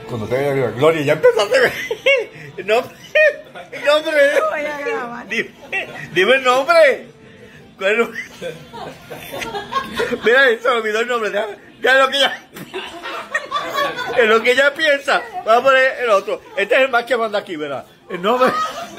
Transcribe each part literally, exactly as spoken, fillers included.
Cuando te diga Gloria, ya empezaste. Nombre. Nombre. Dime, dime el nombre. Bueno, mira, se me olvidó el nombre. Ya, ya lo que ella. En lo que ella piensa. Vamos a poner el otro. Este es el más que manda aquí, ¿verdad? El nombre.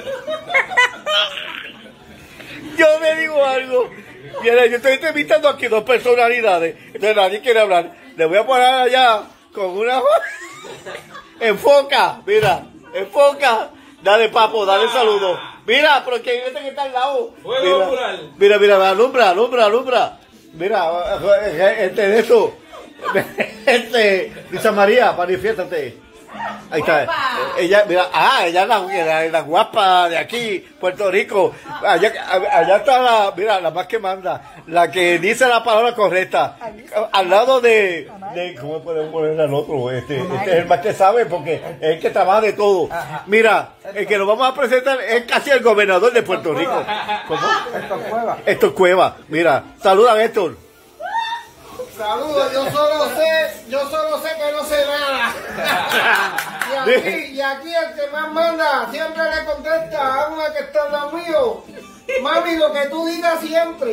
Yo me digo algo. Mira, yo estoy entrevistando aquí dos personalidades. Entonces nadie quiere hablar. Le voy a poner allá con una. Enfoca, mira, enfoca. Dale, papo, dale saludo. Mira, pero que este que está al lado. Mira, mira, mira, alumbra, alumbra, alumbra. Mira, este de eso. Este, Lisa María, manifiéstate. Ahí está. Ella, mira, ah, ella es la, la, la guapa de aquí, Puerto Rico. Allá, allá está la, mira, la más que manda, la que dice la palabra correcta. Al lado de, de ¿cómo podemos poner al otro? Este, este es el más que sabe porque es el que trabaja de todo. Mira, el que nos vamos a presentar es casi el gobernador de Puerto Rico. ¿Cómo? Héctor Cueva. Héctor Cueva. Mira, saluda, Héctor. Saludos, yo solo sé, yo solo sé que no sé nada. Y aquí, y aquí el que más manda siempre le contesta a una que está al lado mío. Mami, lo que tú digas siempre.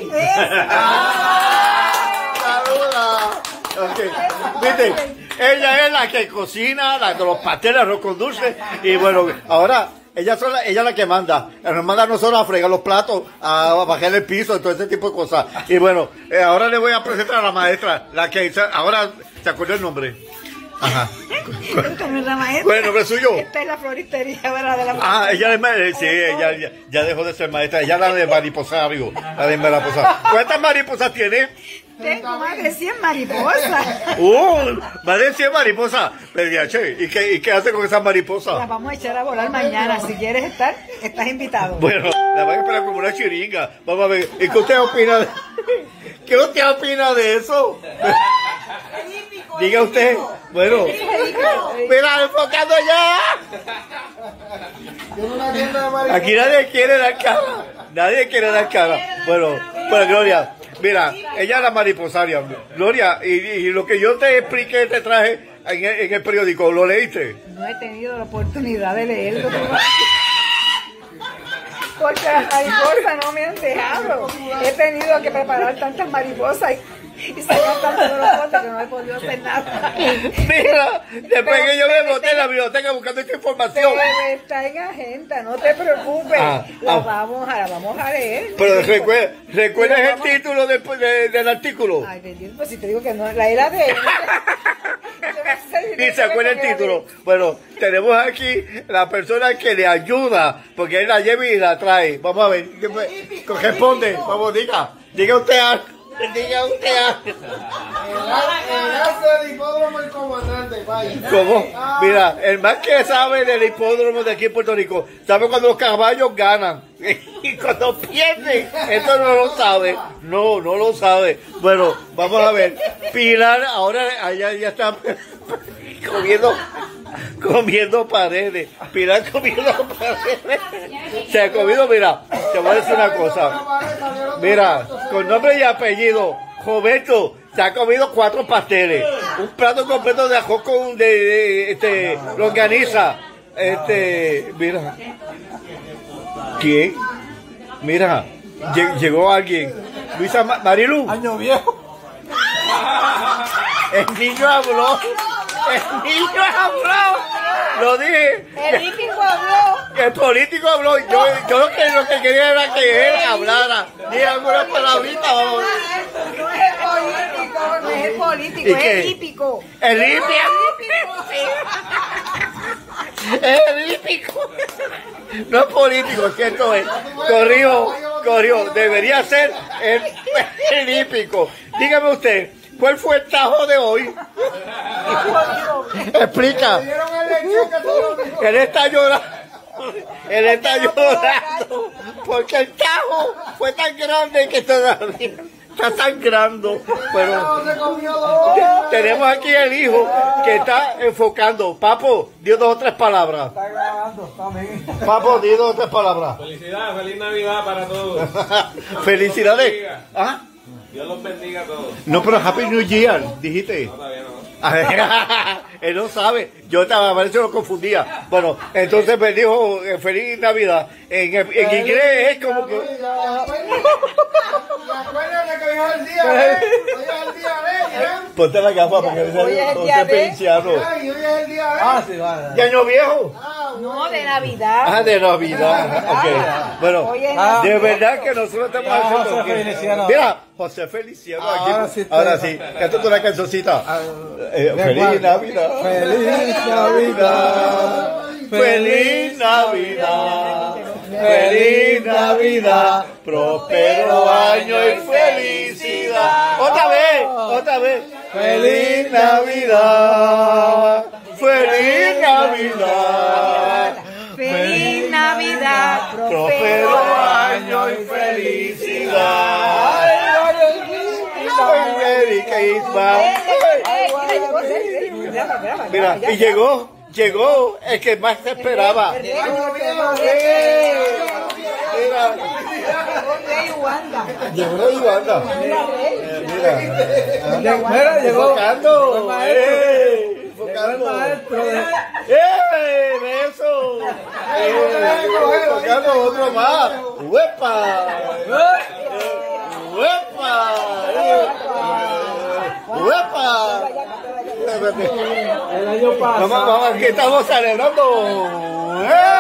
Saluda. Okay. Viste, ella es la que cocina, la de los pasteles, arroz con dulce. Y bueno, ahora ella, son la, ella es la que manda. Nos manda a nosotros a fregar los platos, a bajar el piso, todo ese tipo de cosas. Y bueno, eh, ahora le voy a presentar a la maestra, la que ahora se acuerda el nombre. Ajá. ¿Cómo es la maestra? ¿Cuál es el nombre suyo? Esta es la floristería, ¿verdad? De la ah, ella es maestra. Sí, ella ya, ya dejó de ser maestra. Ella es la de mariposario. La de mariposa. ¿Cuántas mariposas tiene? Tengo más de cien mariposas. ¡Uh! Más de cien mariposas. Le dije, che, ¿y qué, ¿y qué hace con esas mariposas? Las vamos a echar a volar mañana. Si quieres estar, estás invitado. Bueno, la van a esperar como una chiringa. Vamos a ver. ¿Y qué usted opina de, ¿qué usted opina de eso? Diga usted. Bueno. Mira, enfocando ya. Aquí nadie quiere dar cara. Nadie quiere dar cara. Bueno, pues Gloria. Mira, ella es la mariposaria. Gloria, y, y lo que yo te expliqué, te traje en el, en el periódico, ¿lo leíste? No he tenido la oportunidad de leerlo. Porque las mariposas no me han dejado. He tenido que preparar tantas mariposas y, y sacar tantos de los botes que no he podido hacer nada. Mira, después pero, que yo me boté en la biblioteca buscando esta información. Pero está en agenda, no te preocupes. Ah, la, ah. Vamos a, la vamos a leer. Pero recuerda, ¿recuerdas el vamos... título de, de, del artículo? Ay, bendito, pues si te digo que no, la era de... Ni se acuerda el título. Bueno, tenemos aquí la persona que le ayuda, porque él la lleva y la trae. Vamos a ver, ¿qué corresponde? Vamos, diga, diga usted algo. Diga usted algo. El arte del hipódromo el comandante, vaya. ¿Cómo? Mira, el más que sabe del hipódromo de aquí en Puerto Rico, sabe cuando los caballos ganan. Y cuando pierden, esto no lo sabe. No, no lo sabe. Bueno, vamos a ver. Pilar, ahora allá ya está comiendo, comiendo paredes. Pilar comiendo paredes. Se ha comido, mira, te voy a decir una cosa. Mira, con nombre y apellido, Roberto se ha comido cuatro pasteles. Un plato completo de ajo con de, de este, longaniza. Este, mira. ¿Quién? Mira, llegó alguien. Luisa Ma Marilu. Año viejo. El niño habló. El niño habló. Lo dije. El político habló. El político habló. Yo, yo lo, que, lo que quería era que él hablara. Diga alguna palabrita. Vamos. No es el político, no es el político, es el hípico. El hípico. Es el hípico. No es político, es que esto es. Corrió, corrió. Debería ser el, el hípico. Dígame usted, ¿cuál fue el tajo de hoy? Explica. Él está llorando. Él está llorando. Porque el tajo fue tan grande que todavía está sangrando. Pero tenemos aquí el hijo que está enfocando. Papo, dio dos o tres palabras. Está grabando, está bien. Papo, dio dos o tres palabras. Felicidades, feliz Navidad para todos. Felicidades. ¿Ah? Dios los bendiga a todos. No, pero Happy New Year, dijiste. No, todavía no. él no sabe. Yo estaba, a veces lo confundía. Bueno, entonces me dijo eh, Feliz Navidad. En, en inglés es como que... Acuérdate que hoy es el día de... Hoy es el día de... Ponte la gafa porque Hoy es el no día sé de- feliciano. Ay, hoy es el día de... Ah, sí, vale. ¿De año viejo? No, de Navidad. Ah, de Navidad. Ok. Bueno, Hoy es Ah, de verdad que nosotros estamos Ah, haciendo... José Feliciano. Mira, José Feliciano aquí. Ahora sí estoy- Ahora sí. Cántate una cancioncita. Eh, de Feliz acuerdo. Navidad. Feliz Navidad. Feliz Navidad. Feliz Navidad. Próspero año y felicidad. Otra vez, otra vez. Feliz Navidad. Feliz Navidad. Feliz Navidad. Próspero año y felicidad. Merry Christmas. Mira, y llegó, llegó el que más se esperaba. Mira, llegó la Iguanda. Mira, Mira, llegó. enfocando. El maestro. ¡Eh! Llegó el Enfocando. maestro de- ¡Eh! ¡Beso! ¡Eh! Enfocando otro más. ¡Huepa! ¡Huepa! ¡Huepa! El año Vamos, pasado. vamos, que estamos celebrando.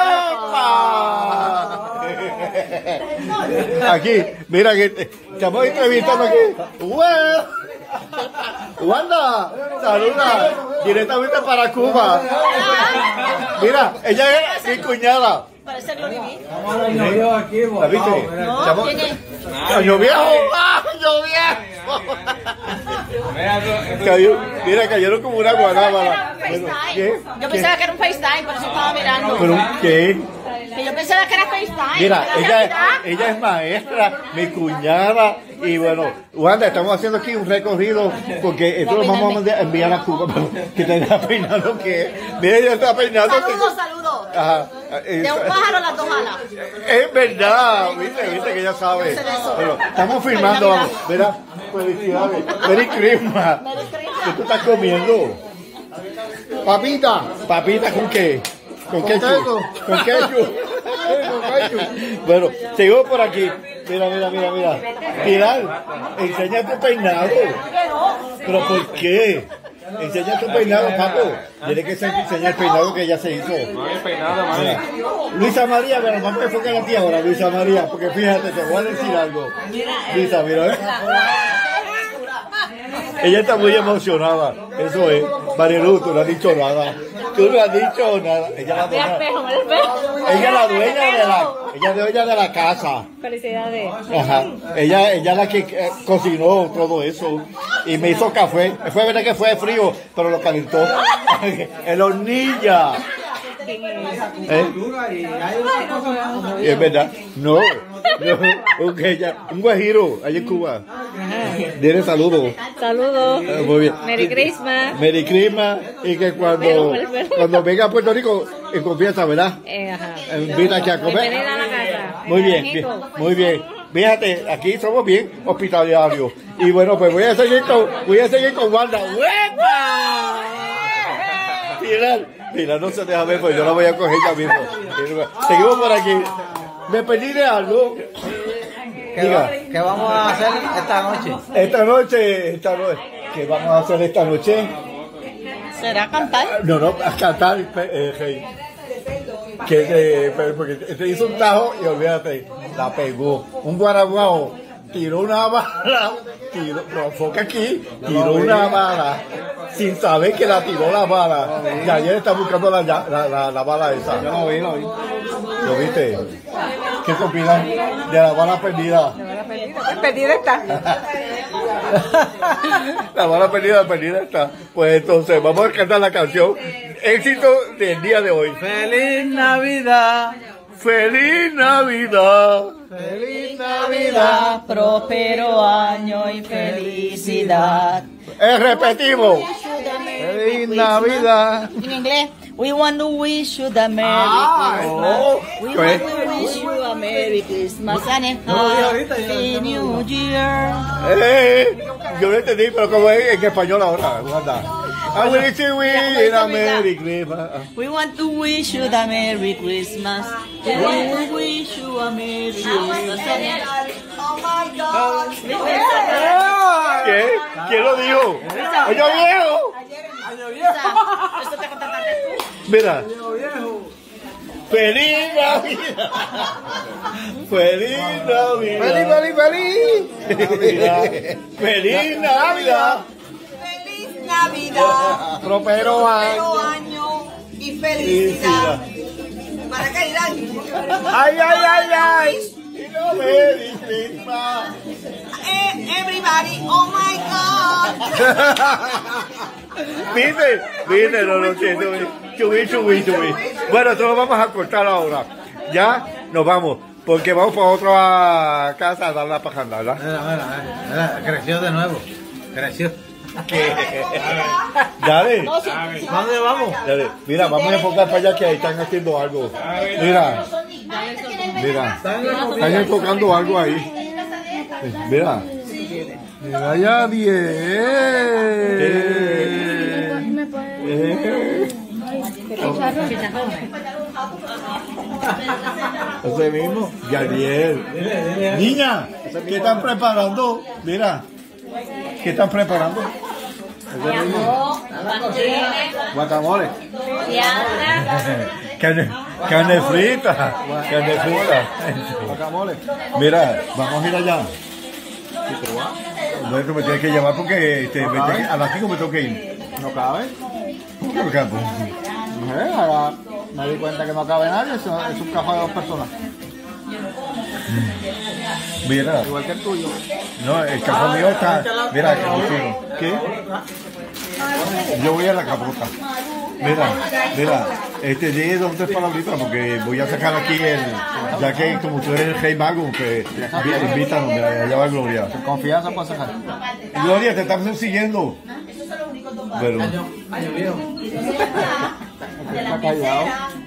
¡Epa! Aquí, mira que estamos entrevistando aquí. ¡Hue- Wanda, saluda directamente para Cuba. Mira, ella es mi cuñada. Parece Glory Bee. Estamos al año viejo aquí, ¿La botado, viste? mira. No, Estamos- tiene. ¡Año viejo! ¡Año viejo! Mira, eso- eso- Cayó, mira, cayeron como una guanábana. FaceTime. ¿Qué? Yo pensaba que era un FaceTime, por eso estaba mirando. ¿Pero qué? Que yo pensaba que era FaceTime. Mira, que era ella, Navidad. ella es maestra, mi cuñada, y bueno, Wanda, estamos haciendo aquí un recorrido, porque esto lo vamos a mandar- enviar a Cuba, pero que te está peinando, que mira, ella está peinando. Saludos, saludos. Ajá. eh, De un pájaro a las dos alas. Es verdad, viste, viste que ella sabe. Bueno, estamos filmando, vamos, mira, felicidades, Merry Christmas. Merry Christmas. ¿Qué tú estás comiendo? Papita. ¿Papita con qué? ¿Con Con ketchup? queso. ¿Con ketchup? Con ketchup. Bueno, sigo por aquí. Mira, mira, mira, mira. Pilar, enseña tu peinado. ¿Pero por qué? Enseña tu peinado, Paco. Tiene que enseñar el peinado que ella se hizo. No hay peinado, mami. Mira. Luisa María, pero vamos a enfocar a ti ahora, Luisa María, porque fíjate, te voy a decir algo. Luisa, mira, ¿eh? Ella está muy emocionada. Eso es. Marielu, tú no has dicho nada. Tú no has dicho nada. Ella es la Mira dueña, espejo, mira espejo. ella es la dueña de la, ella es dueña de la casa. Felicidades. Ajá. Ella, ella es la que eh, cocinó todo eso y me hizo café. Fue verdad que fue frío, pero lo calentó. En hornilla. ¿Eh? Y es verdad. No, no. Ok, ya. Un guajiro allá en Cuba. Dile saludos. Saludos. Ah, muy bien. Merry Christmas. Merry Christmas y que cuando, Pero, pero, pero. cuando venga a Puerto Rico, en confianza, ¿verdad? Eh, ajá. Eh, Invita aquí a comer. Bienvenida a la casa. Muy bien, bien, muy bien. Fíjate, aquí somos bien hospitalarios. Y bueno, pues voy a seguir con, voy a seguir con Wanda. ¡Huepa! Pilar, Pilar no se deja ver, pues yo la voy a coger ya mismo. Seguimos por aquí. Me perdí de algo. ¿Qué, Diga. va- ¿Qué vamos a hacer esta noche? Esta noche, esta noche, ¿qué vamos a hacer esta noche? ¿Será cantar? No, no, a cantar, eh, rey. Que se, pero porque te hizo un tajo y olvídate, la pegó. Un guaraguao tiró una bala, tiró, pero enfoca aquí, tiró una bala sin saber que la tiró la bala. Y ayer está buscando la, la, la, la bala esa. Yo lo vi, lo vi. ¿Lo viste? ¿Qué te opinas de la bala perdida? Pues perdida está. La bala perdida, perdida está. Pues entonces, vamos a cantar la canción. Éxito del día de hoy. ¡Feliz Navidad! ¡Feliz Navidad! ¡Feliz Navidad, próspero año y felicidad. Eh, repetimos. ¡Feliz Navidad! En inglés, we want to wish you the Merry Ah, Christmas. oh. We Pues, want to wish you a Merry Christmas and a No, di ahorita, Happy ya. New Year. eh, yo lo entendí, pero como es en español ahora, Wanda. I wish you a Merry Christmas. We want to wish you the Merry Christmas. We wish you a Merry Christmas. Oh my God. ¿Qué? ¿Quién lo dijo? ¡Año viejo! Esto te contaste tú. Mira. ¡Feliz Navidad! ¡Feliz Navidad! ¡Feliz, feliz, feliz! ¡Feliz Navidad! Feliz Navidad. Propero año. año y felicidad. ¿Para qué irán? ¡Ay, ay, ay, ay! Y no Merry Christmas. Eh, everybody, oh my God. ¿Viste? ¿Viste? No lo siento. Chubí, chubí, chubí. Bueno, esto lo vamos a cortar ahora. Ya nos vamos. Porque vamos para otra casa a dar la pajanda, ¿verdad? Mira, mira, mira, creció de nuevo. Creció. Dale. ¿Dónde vamos? Dale. Mira, vamos a enfocar para allá que ahí están haciendo algo. Mira. Mira. Están enfocando algo ahí. Mira. Mira ya bien. Eh. Ese mismo. Gabriel. Niña, ¿qué están preparando? Mira. ¿Qué están preparando? Ese mismo. Guacamole. Carne, carne frita. Carne frita. Guacamole. Mira, vamos a ir allá. Bueno, tú me tienes que llevar porque este, me tienes que- a las cinco me tengo que ir. ¿No cabe? ¿Por qué no cabe? No sé, ahora me di cuenta que no cabe nadie. Es un, es un cajón de dos personas. Mira, Igual que el tuyo. no, el cajón mío está. Mira, contigo. ¿Qué? Yo voy a la capota. Mira, mira, este dije dos tres palabritas porque voy a sacar aquí el. Ya que como tú eres el rey mago, que invítanos, mira, allá va Gloria. Confianza para sacar. Gloria, te están siguiendo. Bueno. Año viejo. Está callado.